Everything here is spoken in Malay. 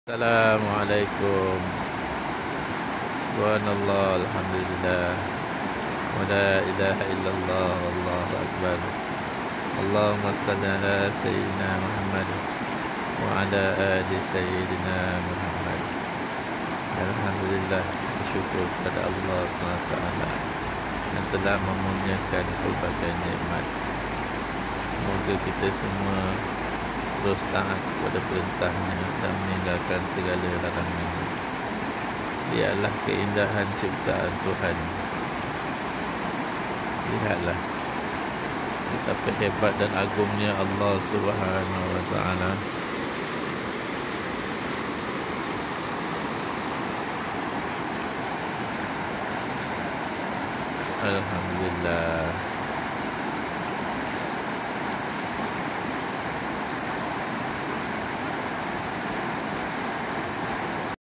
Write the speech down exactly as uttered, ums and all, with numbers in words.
Assalamualaikum. Subhanallah, alhamdulillah. Wa la ilaha illallah, wallahu akbar. Allahumma salli ala sayyidina Muhammad wa ala ali sayyidina Muhammad. Alhamdulillah, bersyukur kepada Allah subhanahu wa taala yang telah memurniakan pelbagai nikmat. Semoga kita semua terus taat kepada perintahnya dan meninggalkan segala larangannya. Dialah keindahan ciptaan Tuhan. Lihatlah betapa hebat dan agungnya Allah Subhanahu wa taala. Alhamdulillah.